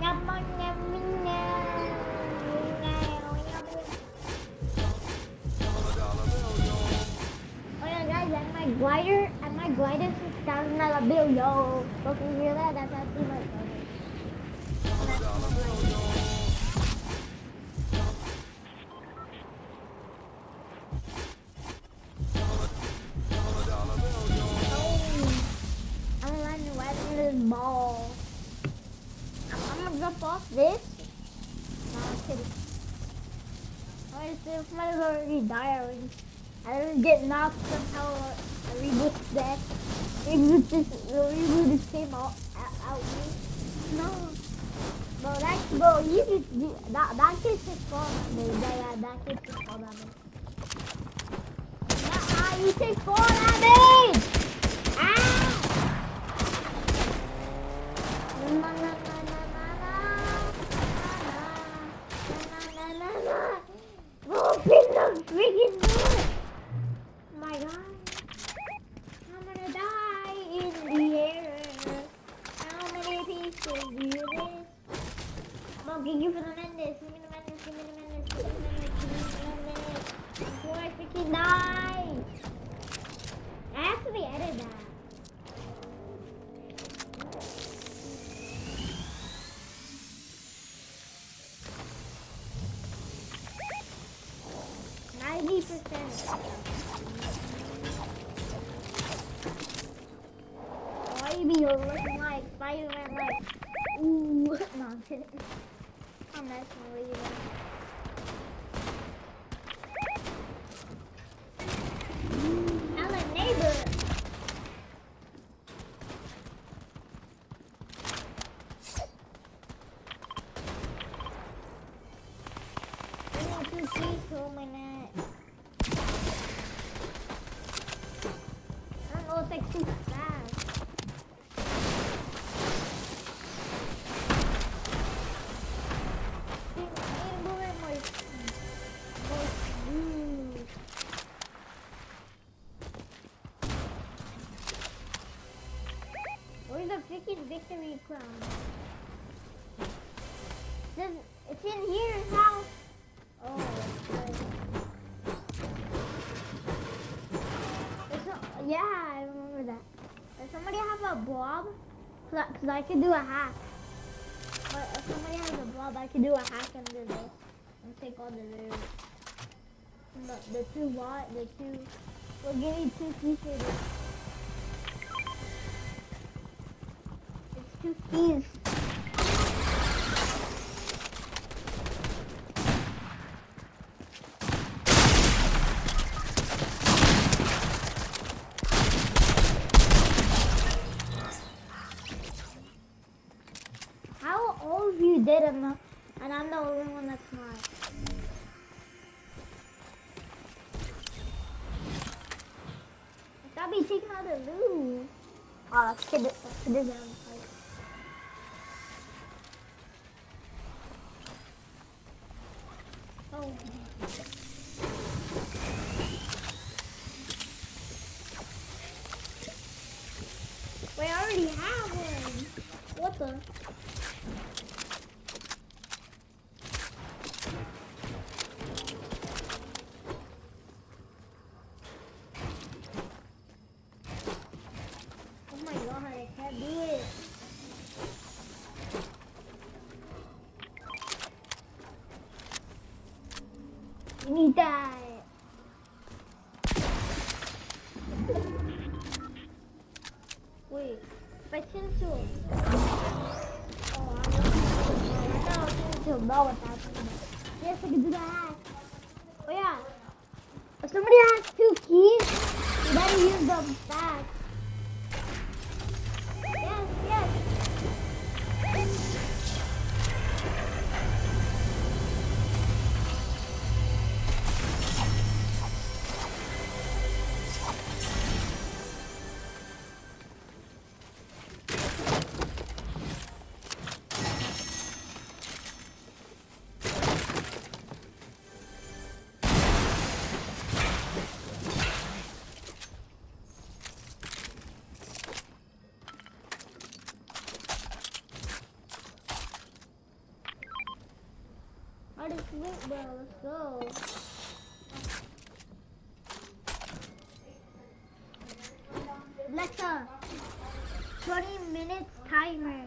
Come on, let me know. Oh yeah, guys, and my glider is $1,000 bill, yo. Don't you hear that? That's too much. I'm landing right in this ball. I'm gonna jump off this. No, I'm kidding. Alright, so somebody's already died already. I didn't get knocked somehow. I reboot that. Reboot this came out me. No. Bro, you could, that kid just fall on me. Yeah, that kid just fall on me. You take fall on me! Ah! Open the freaking door! Oh my god. I'm gonna die in the air. How many pieces do you need? Mom, give you for the Mendes. Give me the Mendes, give me the Mendes, give me the Mendes, give me the Mendes. Before I freaking die. I actually edited that. Why you be looking like Spider-Man like, ooh, no, I'm kidding. I'm messing with you. Hello, neighbor. I want to see through my net. I don't know if it's too fast. Where's the freaking victory crown? It's in here, house. Oh, that's good. Yeah, I remember that. Does somebody have a blob? Cause I could do a hack. But if somebody has a blob, I could do a hack and do this. And take all the loot. The two what? The two. We'll give me 2 pieces. It's 2 keys. How all of you did enough, and I'm the only one that's not. I'll be taking out the loot. Oh, let's get it down the fight. Oh. Wait, I already have one. What the? Oh my god, I can't do it. You need that. Wait, if I change to oh, I thought I was changing to a bow with that. Yes, I can do that. Oh yeah, if somebody has 2 keys, you better use them fast. Yes, yes. go to sleep, bro. Let's go. Alexa, 20 minutes timer.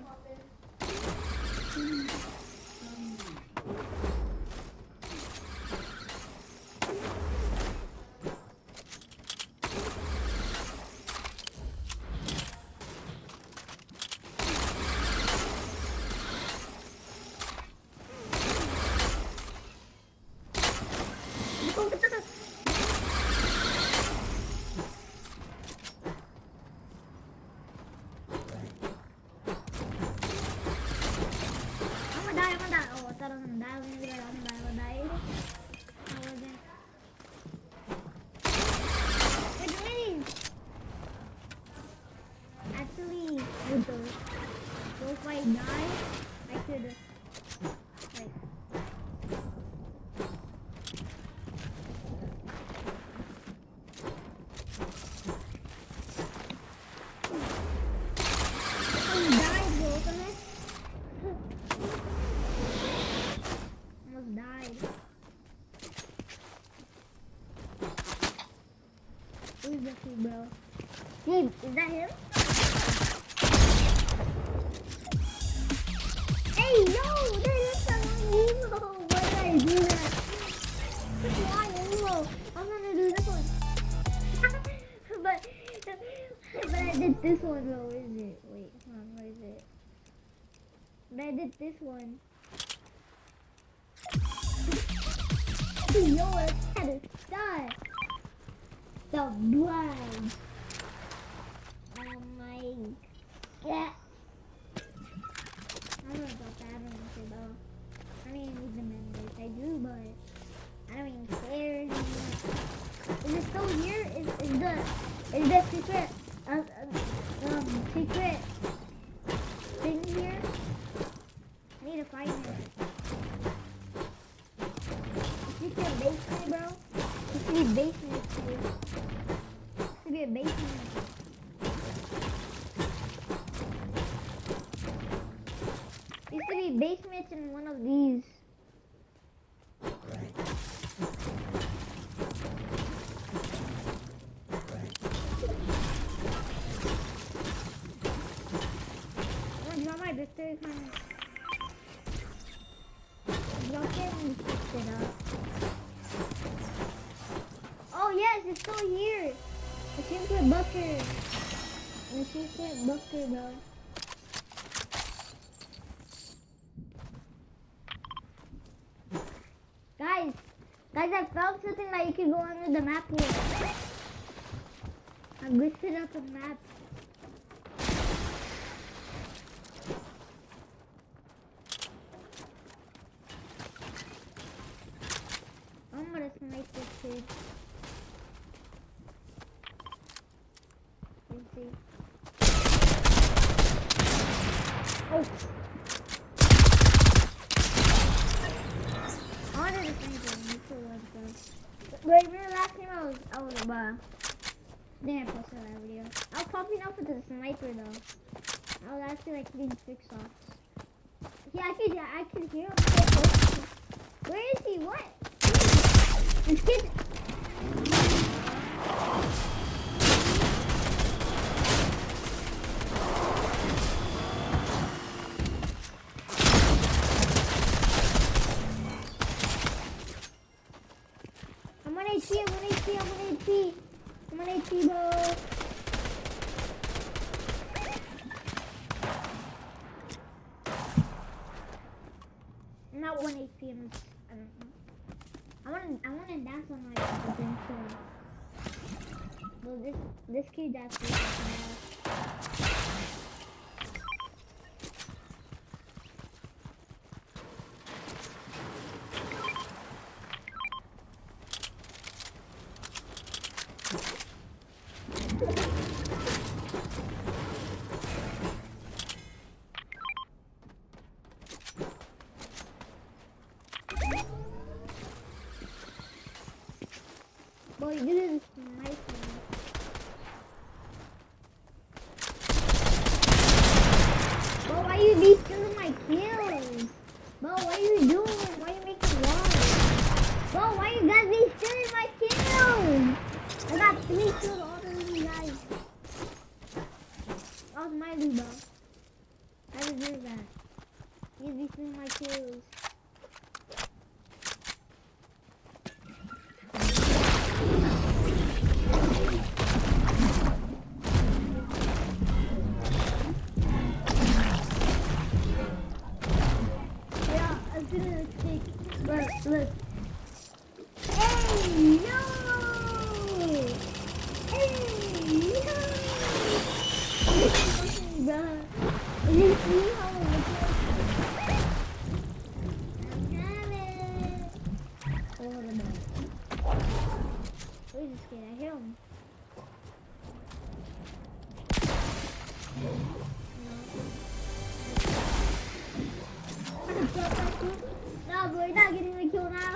If I die, I could like almost died. Who's the key, bro? Gabe, is that him? Hey, yo, there is someone evil. Why did I do that? Why evil? I'm gonna do this one. but I did this one though. Where is it? Wait, hold on, where is it? But I did this one. Yo, I had a star. The blood. Oh my god. I don't know about that. I don't know though. I don't even need the members. I do, but I don't even care anymore. Is it still here? Is the secret secret thing here? I need to find it. Secret basement, bro. There should be a basement here. There should be a basement. There used to be basements in one of these. Oh, drop my victory kind drop it and fix it up. Oh yes, it's still here. The secret bunker. The secret bunker, bro. Guys, I found something that you can go under the map with. I lifted up a map. I'm gonna snipe this kid. Let's see. Oh! I wanted to snipe him. Wait, remember last time I was didn't post that video. I was popping up with the sniper though. I was actually like hitting 6 shots. Yeah, I could hear him. Where is he? What? This kid. I'm on HP, bro. I'm not 1 HP, I don't know. I wanna dance on my thing too. Well, this kid actually boy, this is nice. Bro, why you be stealing my kills? Bro, what are you doing? Why are you making wall deserve that. He's between my kills. Yeah, I'm gonna take. Look. Hey, no! Hey, no! Bruh. You see how it looks like? I have it. Hold on a minute. Where's this kid? I hear him. No, we're not getting the kill now.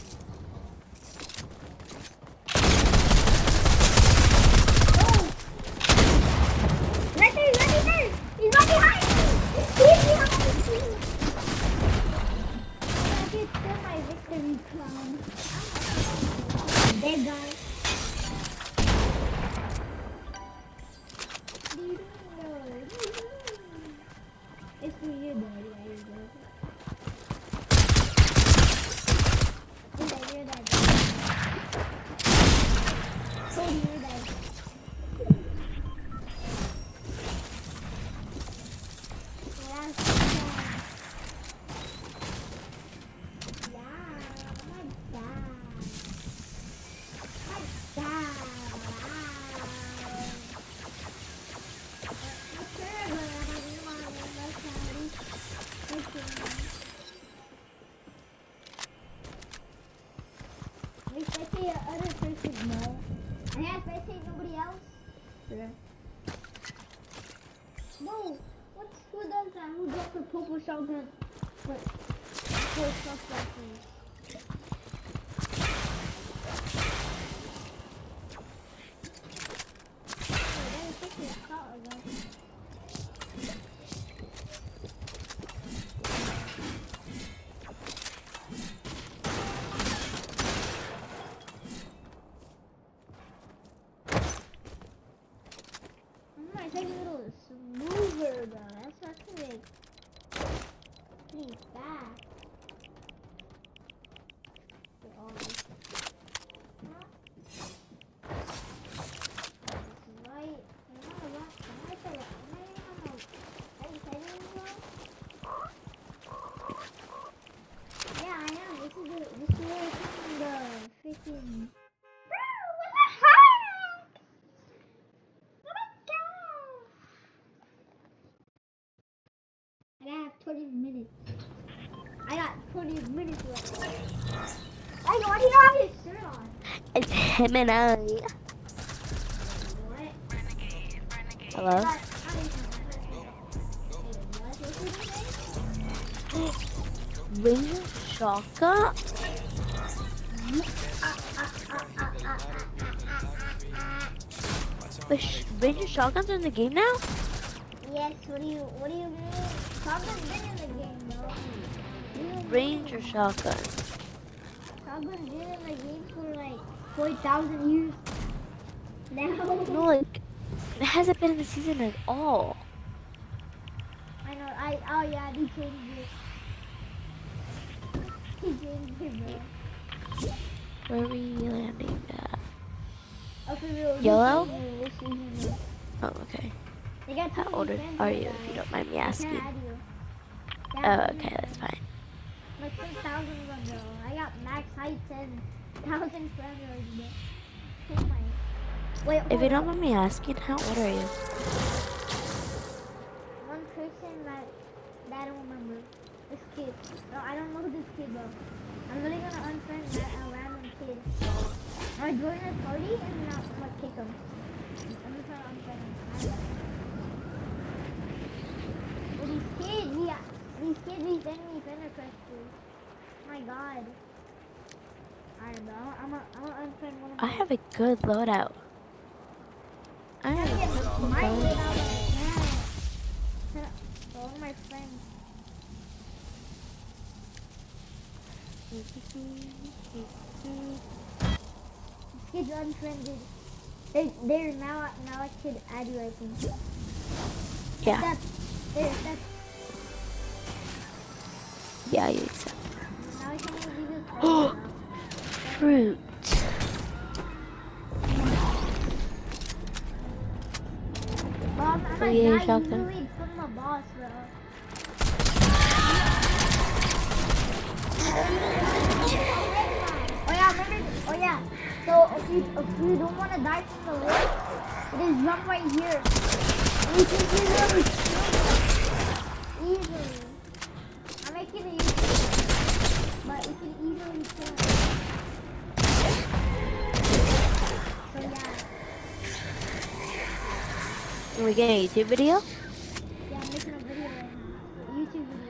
Right there! He's right behind me! He's behind me! I can feel my victory crown. Dead guy. It's for you, buddy. You're dead. Cody, you're dead. Especially other persons, no. I have spectate nobody else. Yeah. No, who does that? Who drops a purple shotgun? What? For stuff like this. Take a little smoother though. That's not too big. Pretty fast. Yeah, I know. This is where the freaking. I have 20 minutes. I got 20 minutes left. Why do you have your shirt on? It's him and I. What? Hello? Ranger Shotgun? The Ranger Shotguns are in the game now? Yes, what do you mean? Shotgun's been in the game, though. Ranger Shotgun. Shotgun's been in the game for like 4,000 years. Now. No, like, it hasn't been in the season at all. I know, oh yeah, they changed it. He changed it, bro. Where are we landing at? Oh, for real. Yellow? This season. Oh, okay. They got How old are you, if you don't mind me asking? Oh, okay, that's fine. Like 6,000 of them, bro. I got max height 10,000 friends already, bro. Oh my. Wait, If you don't mind me asking, how old are you? One person that I don't remember. This kid. No, I don't know this kid, bro. I'm really gonna unfriend that random kid. I join a party and then I'm gonna kick him. I'm just gonna unfriend him. But these kids, we send me friend requests to. My god. Alright, bro. I'm gonna unfriend one of I have a good loadout. I have a good my loadout. loadout right now. All my friends. Kids unfriended. They're now I should add you, I think. Yeah. That's Yeah, you accept. Now we can use this all stuff. Fruit. Boss, I Oh, might yeah, die shotgun. easily from the boss, bro. Oh yeah, remember? Oh yeah. So if you don't want to die from the lift, just jump right here. And you can easily kill him. Easily. I'm making it easy, but you can easily kill him. So yeah. Are we getting a YouTube video? Yeah, I'm making a video right now. A YouTube video.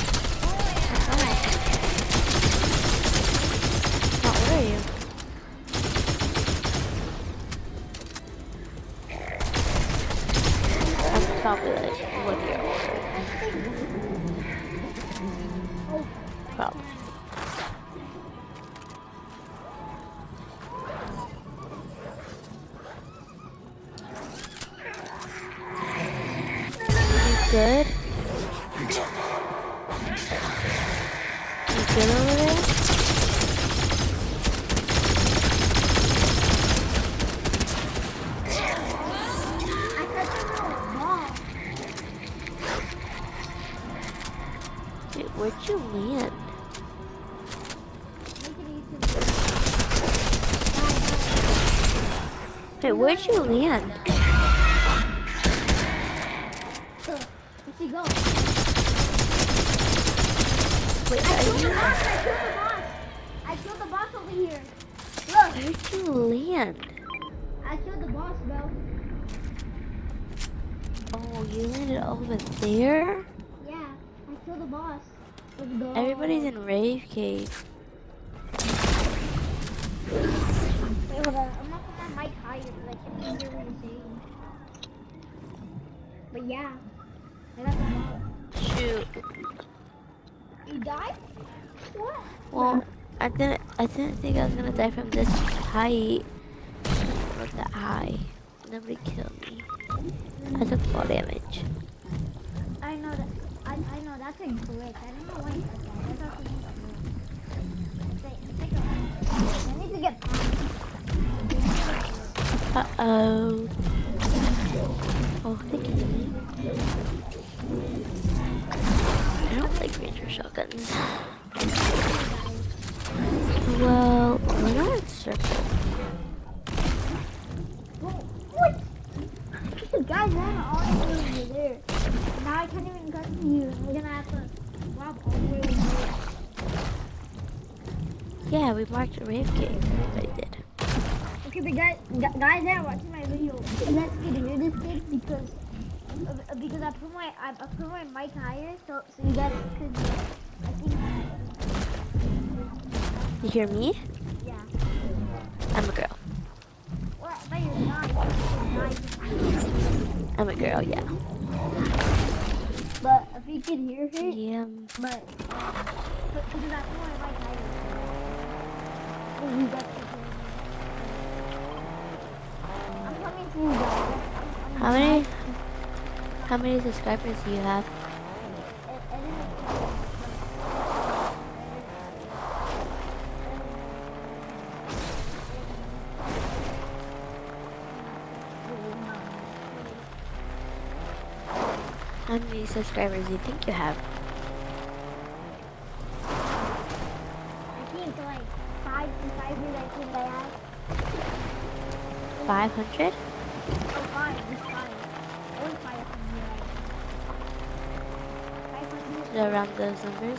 How old are you? I'm probably like 1 year older. Oh, Probably. You good? You good over there? I touched a little ball. Wait, where'd you land? Making a YouTube video. Wait, where'd you land? So, where'd she go? Wait, I are killed the you? boss! I killed the boss! I killed the boss over here. Look, Where'd you land? I killed the boss, bro. Oh, you landed over there? Yeah, I killed the boss. Let's go. Everybody's in Rave Cave. Wait, hold on. I'm not putting my mic higher because I can't hear what you're saying. But yeah, I got the boss. Shoot. You died? What? Well, I didn't think I was gonna die from this height. Not that high. Nobody killed me. I took 4 damage. I know that. I know that's a glitch. I don't know why you said that. That's also I need to get Uh-oh. Oh, thank you. I don't like ranger shotguns. Well, we're not in circle. What? The guys ran all the way over there. Now I can't even come to you. We're gonna have to walk all the way over there. Yeah, we marked a rave cave. Everybody did. Okay, but guys that are watching my video, let's get hear this kid because I put my mic higher so you guys could. I think. You hear me? Yeah. I'm a girl. Well, I thought you were not. I'm a girl, yeah. But if you can hear it, Yeah. but because I put my mic higher. So you guys can hear me. I'm coming to you guys. How many subscribers do you have? How many subscribers do you think you have? I think like 5 subscribers. I think I have. 500? Oh, 5. Just 5. Only 5 from here. 500. Around those numbers?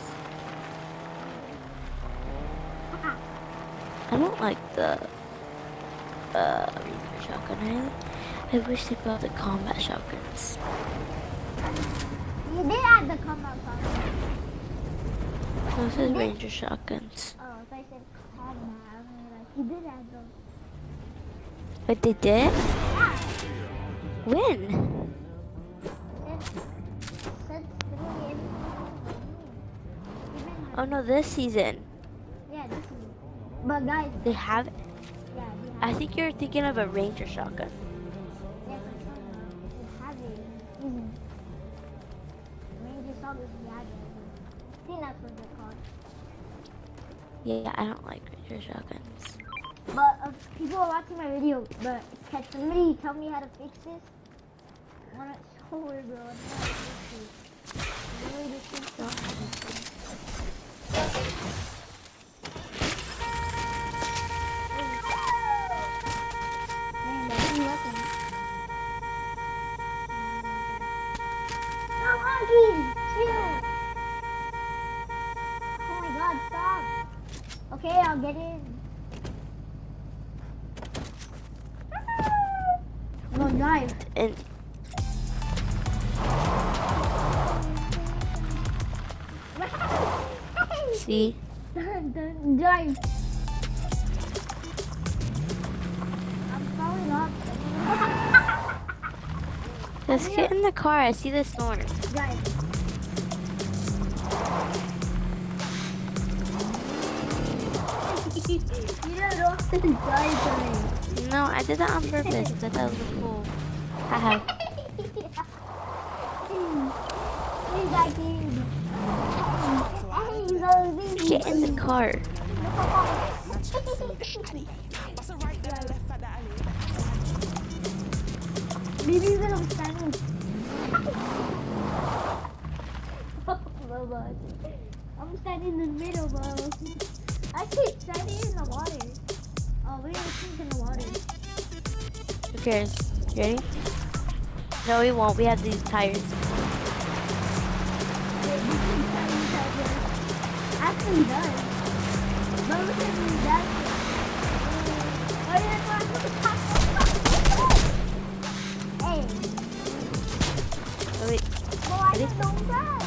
I don't like the Reaper shotgun. I wish they brought the combat shotguns. You did add the combat shotgun. Those are ranger shotguns. Oh, so I said combat. I don't realize. You did add those. But they did? Yeah. When? Since literally Oh no, this season. yeah, this is. But guys, They have. yeah, we have. I think you're thinking of a ranger shotgun. Yeah, but we have it. Ranger shotgun, we have it. think that's what they're called. Yeah, I don't like regular shotguns. But people are watching my video, but can somebody tell me how to fix this? I want to show it, bro. I don't know how to fix it. Really, this thing's so Man, there's two weapons. No, monkeys! Chill! Oh my god, stop! Okay, I'll get in. I'm gonna drive. And see, Drive. I'm falling off. let's get in the car. I see the storm. Drive. You don't know how to drive today. No, I did that on purpose. I thought that was cool. Haha. Please, I can. Hey, those Get in the car. Maybe even I'm standing. I'm standing in the middle, bro. I keep standing in the water. Oh, we don't sink in the water. Who cares? You ready? No, we won't. We have these tires. Actually, he does. But look at me, that's. Oh, yeah, hey. Oh, wait. Well, I just don't drive.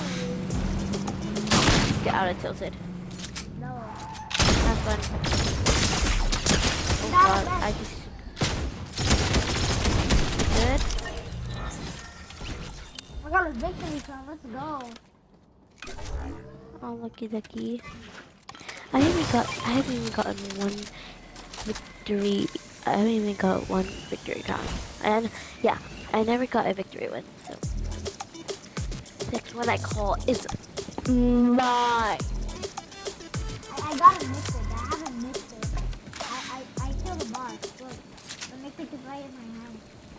Get out of tilted. No. Have fun. Oh god, I just... Good? I got a victory song, let's go. Oh, lucky ducky. I haven't even gotten one victory. I haven't even got one victory crown. And yeah, I never got a victory win. So next one I call is mine. I gotta mix it, I haven't mixed it. I killed the boss, look. The mix it is right in my hand.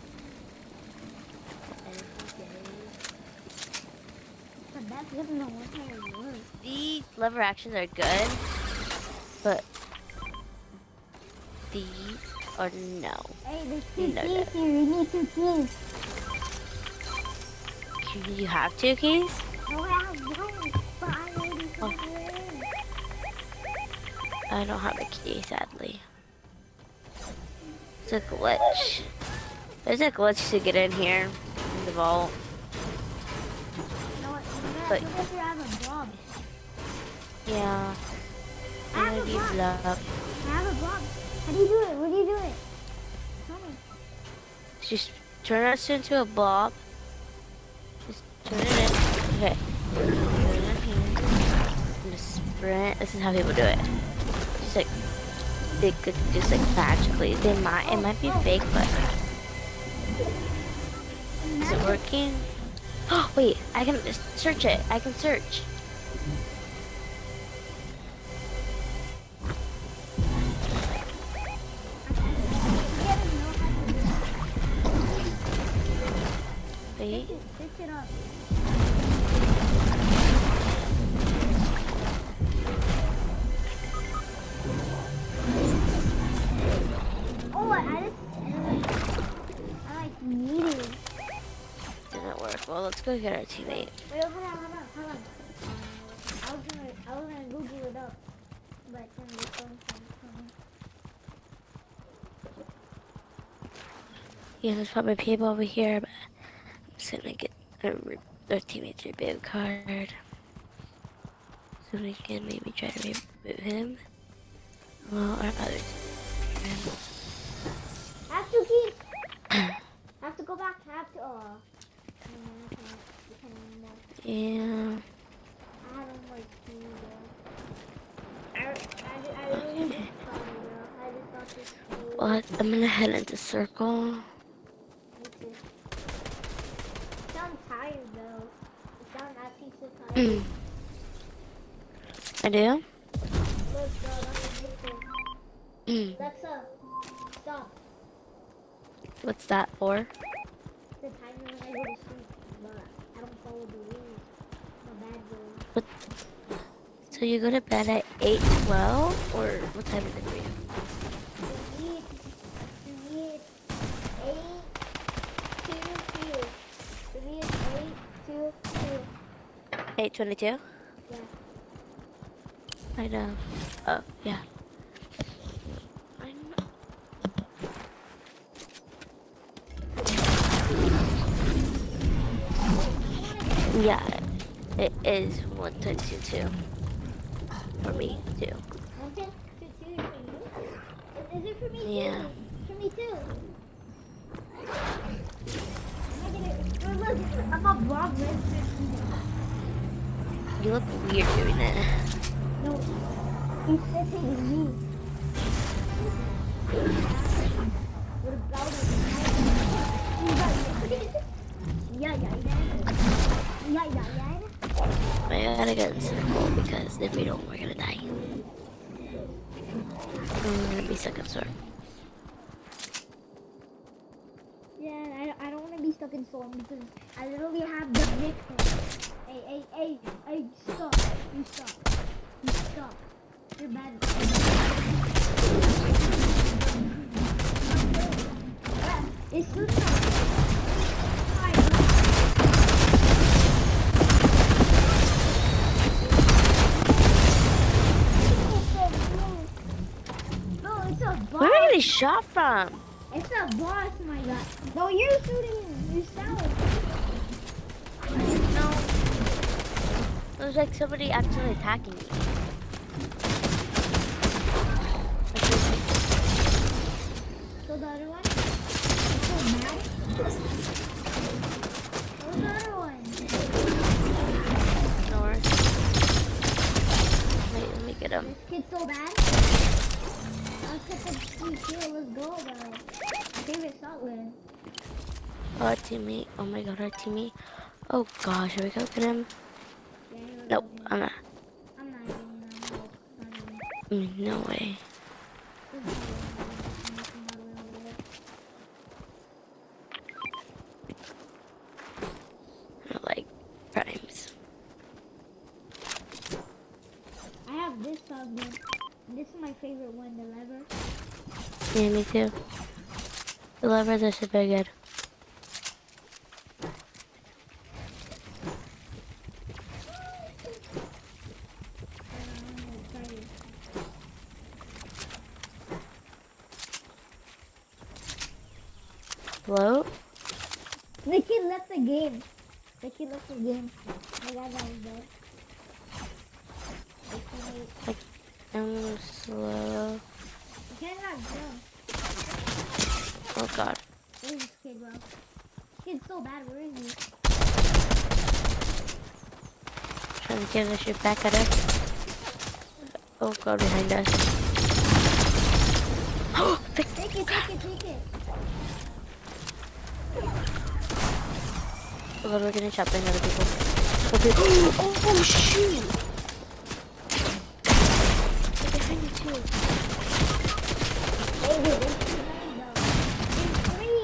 But that's just no one time it works. These lever actions are good, but these are no. Hey, there's two No, keys here, you need two keys. You have two keys? No, I have one, but I already put it in. I don't have a key, sadly. It's a glitch. There's a glitch to get in here, in the vault. You know what, But- I have a blob. Yeah. I have a Maybe blob. block. I have a blob. How do you do it? What do you do it? Tell me. Just turn us into a blob. Just turn it in. Okay. Turn it in here. I'm gonna sprint. This is how people do it. Just like they could just like magically. It might be fake, but is it working? Oh wait, I can just search it. I can search. Wait. Fix it up. Oh, I like need it. Didn't work. Well, let's go get our teammate. Wait, hold on. I was gonna Google it up, but then the phone coming. Yeah, there's probably people over here, but I'm just gonna get our teammate's reboot card. So we can maybe try to reboot him. Well, our others. I have two keys. I have to go back. I have to. Oh. No, I can't anymore. Yeah. I don't like keys, bro. I really just thought it, bro. I just thought this key. Well, I'm gonna head into circle. Me too. You sound tired, though. You sound actually so tired. I do? Look, bro, that's ridiculous. Alexa, stop. What's that for? The timer when I go to sleep, but I don't follow the rules. I'm a bad girl. What? So you go to bed at 8:12, or what time is it for you? For me, it's 8:22. For me, it's 8:22. 8:22? Yeah. I know. Oh, yeah. I know. Yeah, it is 1:22 too. For me too. 1:22 for you? Is it for me Yeah. too? For me too. Look, I'm a Bob Lesnar. You look weird doing that. No, he's sitting me. What about it? Yeah. I gotta get in circle because if we don't, we're gonna die. I'm gonna be stuck in sword. Yeah, I don't want to be stuck in storm because I literally have the victim. Hey, stop. You stop. You're bad. Yeah, it's too tough. No, it's a boss. Where are you getting shot from? It's a boss, my god. No, you're shooting yourself. No. It was like somebody actually attacking me. So the other one? So mad? Where's the other one? North. Wait, let me get him. This kid's so bad? I'll take the free kill. Let's go, bro. My favorite shotgun. Our teammate. Oh my god, our teammate. Oh gosh, should we go get him? Yeah, Nope, I'm not. I'm not getting them. No way. I don't like primes. I have this shotgun. This is my favorite one, the lever. Yeah, me too. The levers are super good. Hello? The kid left the game. My god, that was bad. I'm slow. You cannot jump. Oh god. Where is this kid, bro? This kid's so bad. Where is he? Trying to get a shoot back at us. Oh god, behind us. Oh, Take it. oh god, we're getting shot by other people. Okay. Oh shoot! They're behind you too. Hey, there's three.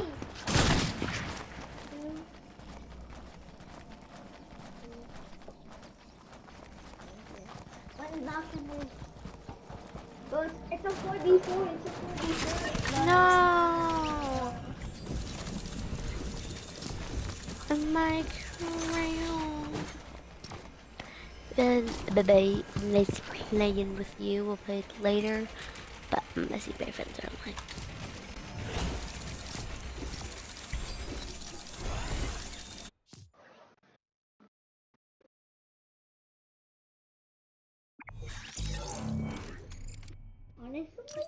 One knocking me. It's a 4v4. No! My crown. Then, bye-bye. Nice playing with you. We'll play it later. But my CPA friends are online. Honestly?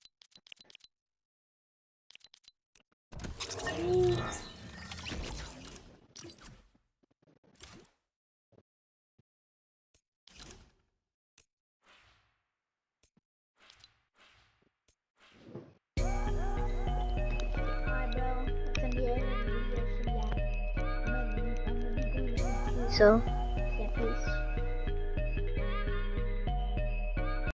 Alright, bro. It's gonna be a video, so yeah. I'm gonna be going to So,